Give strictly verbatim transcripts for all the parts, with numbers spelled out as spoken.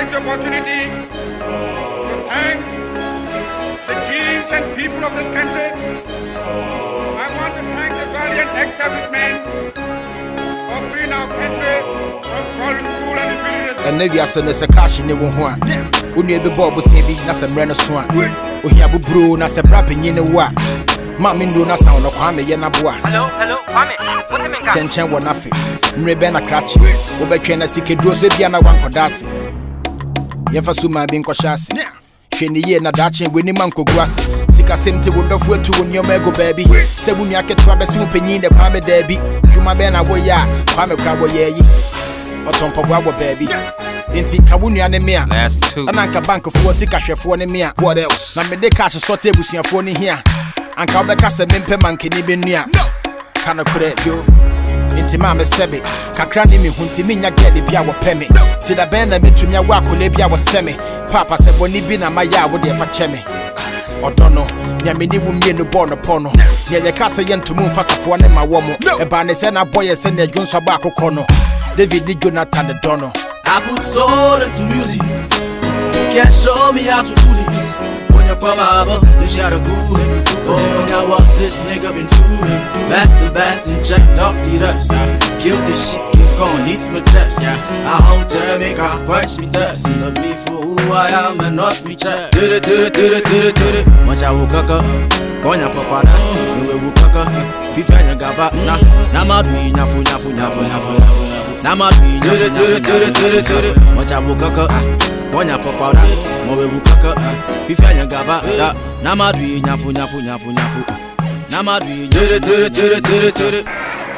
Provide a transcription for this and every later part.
want the opportunity to thank the chiefs and people of this country. I want to thank the valiant ex-servicemen for freeing our country from foreign rule and imperialism. And maybe I send us a cash in the one. Only the Bob Sabi, that's a brand of swan. We have a brew, that's a rapping in the wa. Mammy do not sound of Kwame Yanabua. Hello, hello, Kwame. What do you mean? Tenchen one nothing. Rebena Cratch. Obekena Siki Drosebiana one Kodasi. Yefasuma being Koshasi. Training ye na dachi winning manko grassy. Sika simti would have went to your mego baby. Sebunia get Trabesu Penin the Kwame Debbie. Juma Bena Boya, Kwame Crabo ye. Otompa Wabo baby. Inti Kawuni anemia. Last two. Ananka bank of four sika for anemia. What else? Na me de cash a sorte busia phone here. And come back as a mimpe man can even near. No, can I correct you? Inti mama sebi, Kakrani mi hunti minya get the Pia pemi. See the band that between your wako lebia was semi. Papa said, when he been a maya would ever chemi. Or don't know, Yamini will be no born upon no. Near the castle yen to moon fast for one my woman. A banisena boy and send a Jones Abaco Cono. David Lee Jonathan the Dono. I put soul into music. You can't show me how to do this. When you come over, you shot a good. Oh, now what this nigga been through? Bastard, bastard, check, dog, the dust. Kill this shit, keep going, hits my chest. I home to make her quench me thirst. To be for who I am and not me check. Do it, do it, do it, do it, do it. Much I will cook up. Konya papada, you will cook up. Fifanya gaba, na, na madri, nyafu, nyafu, nyafu, nyafu. Na madri, do it, do it, do it, do it, do it. Much I will cook up. Konya papada, mo will cook up. Fifanya gaba, da. Na madri, nyafu, nyafu, nyafu, nyafu. Na madri, do it, do it, do it, do it, do it.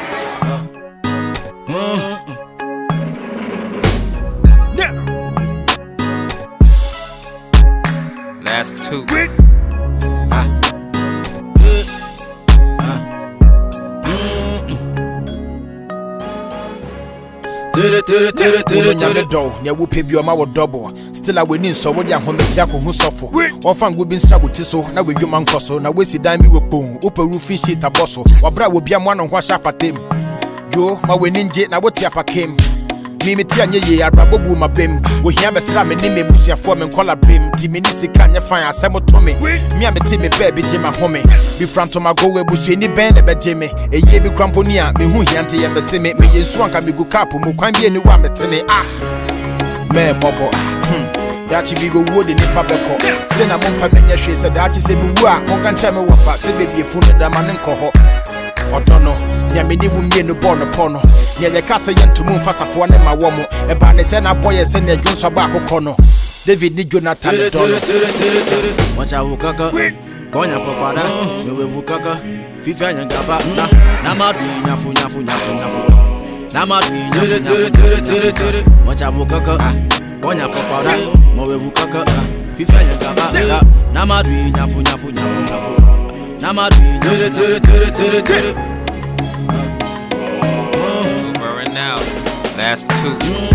Last two. Near whoop you a double. Still I win so what young Hometiaco who suffer. One fan would be struggled so now with your man cosso. Now we see dime you boom, upper roof fish it a bosso. Or bra will be a one on one shop at him. Yo, my winning jet now what yapa came. Mimi tianye ye arabobu my bim. We have a slam and name busia form and collar brim. Timinisi can you find a samotomi? Me and me baby Jimmy homie. Be from to my go where busi any band about Jimmy. A ye be cramponia, me who yanti and besime. Me in swank and be go capu, mukwambi any one betene. Ah, me bobo. Hmm. Dachi be go wood in the pabeko. Send a month for many shades. Dachi say me wa. Mongan tell me what fast. Say baby food the man and coho. Or don't know. Yamini will be no born upon her. Near the castle yen to move fast for my woman. A banisena boy and send a Jones Abaco Cono. David Lee Jonathan the Dono. Watch out, Kaka. Konya papada, you will Kaka. Fifanya gaba, na, namadri, nafu, nafu, nafu, nafu. Namadri, nafu, nafu, nafu. Watch out, Kaka. Konya papada, mo will Kaka. Fifanya gaba, namadri, nafu, nafu, nafu, nafu. Namadri, nafu, nafu, nafu. Now, last two.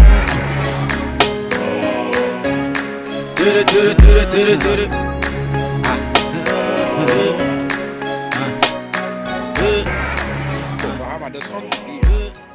Did it, did it, did it, did it, did it. So how about the song?